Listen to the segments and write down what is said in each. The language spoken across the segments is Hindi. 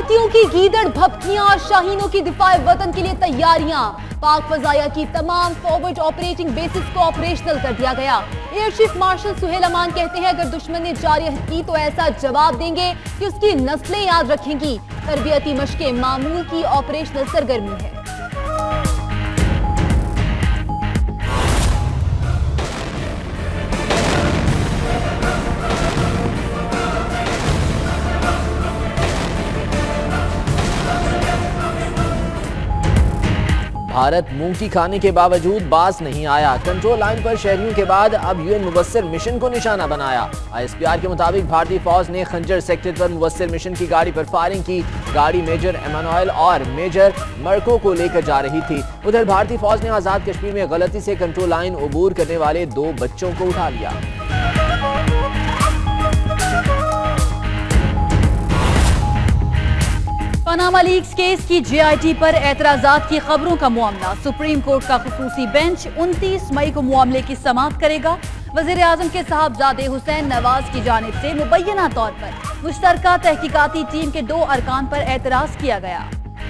भारतीयों की गीदड़ भपकियां और शाहीनों की दिफाए वतन के लिए तैयारियां। पाक फजाया की तमाम फॉरवर्ड ऑपरेटिंग बेसिस को ऑपरेशनल कर दिया गया। Air chief marshal Suhail Aman कहते हैं अगर दुश्मन ने जारह की तो ऐसा जवाब देंगे कि उसकी नस्लें याद रखेंगी। तरबियती मशकें मामूल की ऑपरेशनल सरगर्मी है। भारत मूंग की खाने के बावजूद बाज नहीं आया। कंट्रोल लाइन पर शहरियों के बाद अब यूएन मुबस्सिर मिशन को निशाना बनाया। आईएसपीआर के मुताबिक भारतीय फौज ने खंजर सेक्टर पर मुबस्सिर मिशन की गाड़ी पर फायरिंग की। गाड़ी मेजर एमानुएल और मेजर मर्को को लेकर जा रही थी। उधर भारतीय फौज ने आजाद कश्मीर में गलती से कंट्रोल लाइन अबूर करने वाले 2 बच्चों को उठा लिया। पनामा लीक्स केस की जेआईटी पर एतराजात की खबरों का मामला। सुप्रीम कोर्ट का खुसूसी बेंच 29 मई को मामले की समाअत करेगा। वजीर आजम के साहबजादे हुसैन नवाज की जानिब से मुबैना तौर पर मुश्तरका तहकीकाती टीम के 2 अरकान पर एतराज किया गया।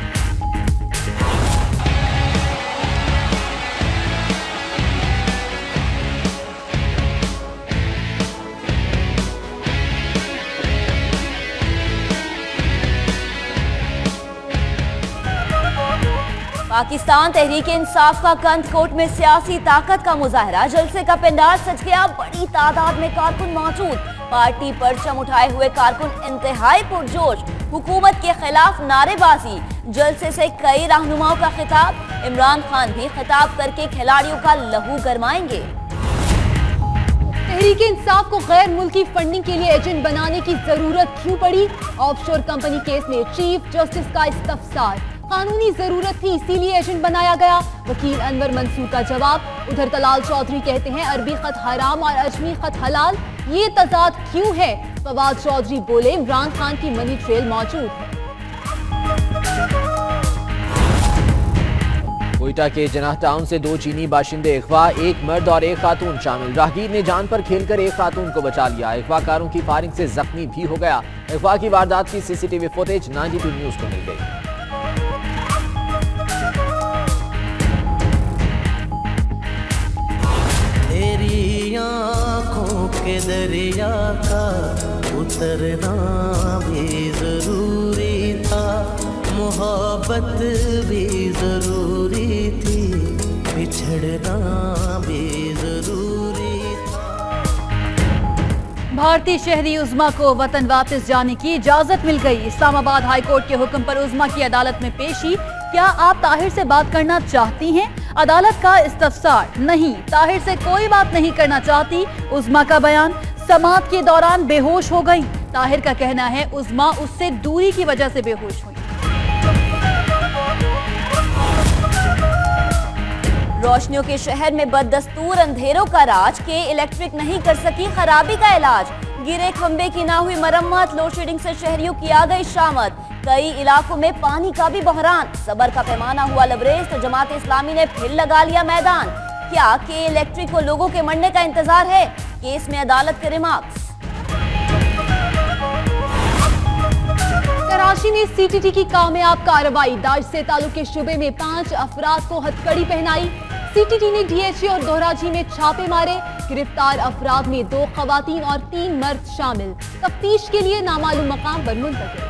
पाकिस्तान तहरीक इंसाफ का कंध कोर्ट में सियासी ताकत का मुजाहरा। जलसे का पंडाल सज गया। बड़ी तादाद में कारकुन मौजूद। पार्टी परचम उठाए हुए कारकुन इंतहाई पुरजोश। हुकूमत के खिलाफ नारेबाजी। जलसे से कई रहनुमाओं का खिताब। इमरान खान भी खिताब करके खिलाड़ियों का लहू गरमाएंगे। तहरीक इंसाफ को गैर मुल्की फंडिंग के लिए एजेंट बनाने की जरूरत क्यों पड़ी? ऑफशोर कंपनी केस में चीफ जस्टिस का इस्तफसार। कानूनी जरूरत थी इसीलिए एजेंट बनाया गया। वकील अनवर मंसूर का जवाब। उधर तलाल चौधरी कहते हैं अरबी खत हराम और अजमी खत हलाल। ये तजाद क्यों है? फवाद चौधरी बोले इमरान खान की मनी ट्रेल मौजूद है। कोयटा के जनाह टाउन से 2 चीनी बाशिंदे अगवा, 1 मर्द और 1 खातून शामिल। राहगीर ने जान पर खेलकर 1 खातून को बचा लिया। अगवाकारों की फायरिंग से जख्मी भी हो गया। अगवा की वारदात की सीसीटीवी फुटेज 92 न्यूज को मिल गई। आँखों के दरिया का उतरना भी जरूरी था। मोहब्बत भी जरूरी थी। बिछड़ना भी जरूरी था। भारतीय शहरी उज़्मा को वतन वापस जाने की इजाजत मिल गई। इस्लामाबाद हाई कोर्ट के हुक्म पर उज़्मा की अदालत में पेशी। क्या आप ताहिर से बात करना चाहती हैं? अदालत का इस्तफसार। नहीं, ताहिर से कोई बात नहीं करना चाहती। उज़्मा का बयान। समाअत के दौरान बेहोश हो गई। ताहिर का कहना है उज़्मा उससे दूरी की वजह से बेहोश हुई। रोशनियों के शहर में बददस्तूर अंधेरों का राज। के इलेक्ट्रिक नहीं कर सकी खराबी का इलाज। गिरे खंबे की ना हुई मरम्मत। लोड शेडिंग से शहरियों की आ गई शामत। कई इलाकों में पानी का भी बहरान। सबर का पैमाना हुआ लबरेज तो जमात इस्लामी ने फिर लगा लिया मैदान। क्या के इलेक्ट्रिक को लोगों के मरने का इंतजार है? केस में अदालत के रिमार्क्स। कराची में सीटीटी की कामयाब कार्रवाई। दाइश से ताल्लुक के शुबे में 5 अफराद को हथकड़ी पहनाई। सीटीटी ने डीएचए और दोहराजी में छापे मारे। गिरफ्तार अफराद में 2 खवातीन और 3 मर्द शामिल। तफ्तीश के लिए नामालूम मकाम पर मुंतकिल।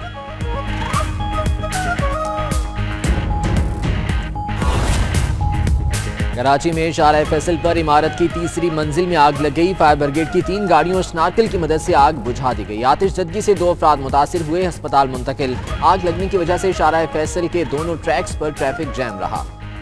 कराची में शाहराह फैसल पर इमारत की 3री मंजिल में आग लग गई। फायर ब्रिगेड की 3 गाड़ियों और स्नार्कल की मदद से आग बुझा दी गई। आतिशज़दगी से 2 अफराद मुतासिर हुए, अस्पताल मुंतकिल। आग लगने की वजह से शाहराह फैसल के दोनों ट्रैक्स पर ट्रैफिक जैम रहा।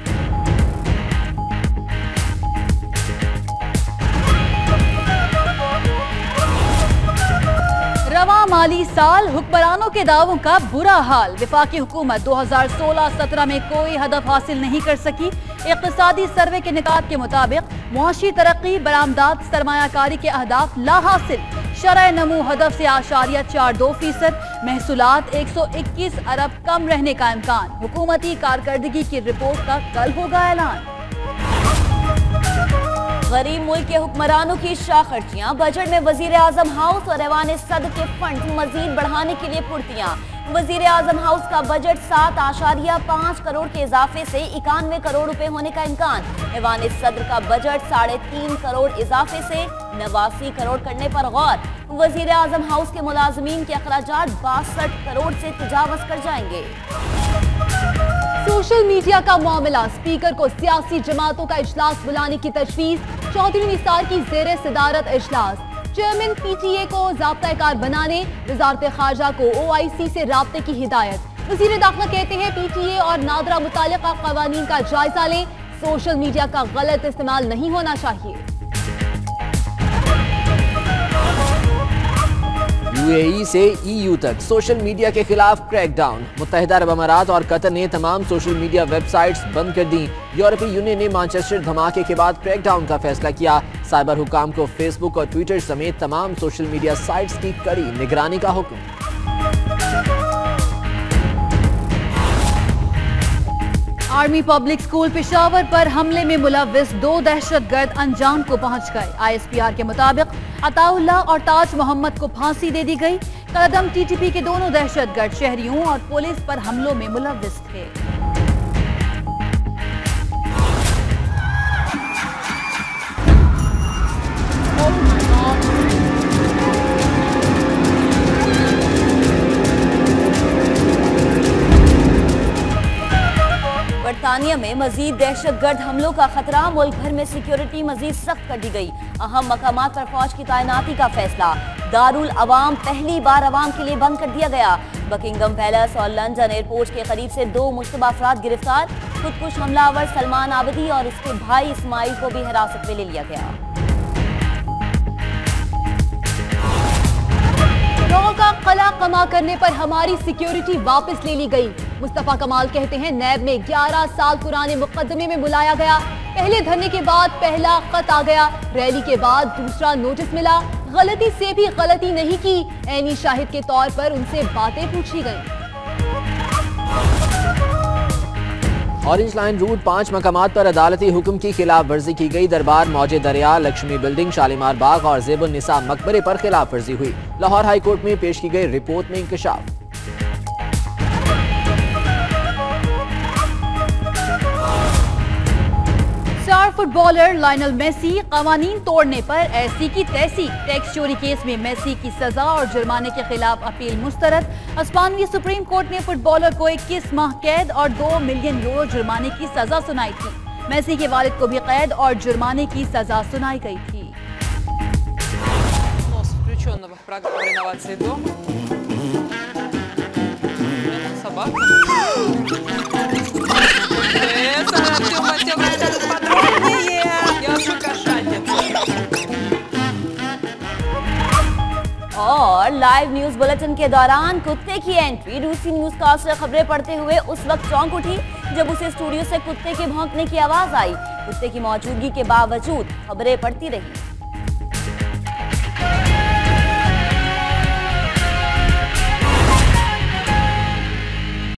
रवा माली साल हुक्मरानों के दावों का बुरा हाल। वफाकी हुकूमत 2016-17 में कोई हदफ हासिल नहीं कर सकी। इक़्तिसादी सर्वे के निकात के मुताबिक मुआशी तरक्की, बरामदात, सरमायाकारी के अहदाफ ला हासिल। शरह नमू हदफ से 8.42%। महसूलात 121 अरब कम रहने का इम्कान। हुकूमती कारकर्दगी की रिपोर्ट का कल होगा ऐलान। गरीब मुल्क के हुक्मरानों की शाखर्चियां, बजट में वजीर आजम हाउस और ऐवान सदर के फंड मजीद बढ़ाने के लिए फुर्तियां। वजीर आजम हाउस का बजट 7.5 करोड़ के इजाफे से 91 करोड़ रुपए होने का इम्कान। ऐवान सदर का बजट 3.5 करोड़ इजाफे से 89 करोड़ करने पर गौर। वजीर आजम हाउस के मुलाजमीन के अखराजात 62 करोड़ से तजावज कर जाएंगे। सोशल मीडिया का मामला, स्पीकर को सियासी जमातों का इजलास बुलाने की तजवीज। चौधरी निसार की जेर सदारत इजलास। चेयरमैन PTA को ज़ाब्ता-ए-कार बनाने, वज़ारत ख़ारजा को OIC से राब्ते की हिदायत। वज़ीर दाखिला कहते हैं PTA और नादरा मुतालिका क़वानीन का जायजा लें, सोशल मीडिया का गलत इस्तेमाल नहीं होना चाहिए। UAE से EU तक सोशल मीडिया के खिलाफ क्रैकडाउन। मुत्तहिदा अरब अमारात और कतर ने तमाम सोशल मीडिया वेबसाइट्स बंद कर दी। यूरोपीय यूनियन ने मैनचेस्टर धमाके के बाद क्रैकडाउन का फैसला किया। साइबर हुकाम को फेसबुक और ट्विटर समेत तमाम सोशल मीडिया साइट्स की कड़ी निगरानी का हुक्म। आर्मी पब्लिक स्कूल पेशावर पर हमले में मुलव्विस 2 दहशतगर्द अंजाम को पहुंच गए। ISPR के मुताबिक अताउल्लाह और ताज मोहम्मद को फांसी दे दी गई। कदम TTP के दोनों दहशतगर्द शहरियों और पुलिस पर हमलों में मुलव्विस थे। बरतानिया में मजीद दहशतगर्द हमलों का खतरा, मुल्क भर में सिक्योरिटी मजीद सख्त कर दी गई। अहम मकामात पर फौज की तैनाती का फैसला। दारुल अवाम पहली बार अवाम के लिए बंद कर दिया गया। बकिंगम पैलेस और लंदन एयरपोर्ट के करीब से 2 मुश्तबा अफराद गिरफ्तार। खुदकुश हमलावर सलमान आबिदी और उसके भाई इस्माइल को भी हिरासत में ले लिया गया। का कला कमा करने पर हमारी सिक्योरिटी वापस ले ली गई। मुस्तफा कमाल कहते हैं नैब में 11 साल पुराने मुकदमे में बुलाया गया। पहले धरने के बाद पहला खत आ गया, रैली के बाद दूसरा नोटिस मिला। गलती से भी गलती नहीं की, ऐनी शाहिद के तौर पर उनसे बातें पूछी गई। ऑरेंज लाइन रूट 5 मकामात पर अदालती हुक्म की खिलाफ वर्जी की गई। दरबार, मौजे दरिया, लक्ष्मी बिल्डिंग, शालीमार बाग और ज़ेबुन निसा मकबरे पर खिलाफ वर्जी हुई। लाहौर हाई कोर्ट में पेश की गई रिपोर्ट में इंकशाफ। स्टार फुटबॉलर लायनल मेसी कवानीन तोड़ने पर ऐसी की तैसी। टैक्स चोरी केस में मेसी की सजा और जुर्माने के खिलाफ अपील मुस्तरद। स्पेनी सुप्रीम कोर्ट ने फुटबॉलर को 21 माह कैद और 2 मिलियन यूरो जुर्माने की सजा सुनाई थी। मेसी के वालिद को भी कैद और जुर्माने की सजा सुनाई गई थी। और लाइव न्यूज बुलेटिन के दौरान कुत्ते की एंट्री। रूसी न्यूज कास्टर खबरें पढ़ते हुए उस वक्त चौंक उठी जब उसे स्टूडियो से कुत्ते के भौंकने की आवाज आई। कुत्ते की मौजूदगी के बावजूद खबरें पढ़ती रही।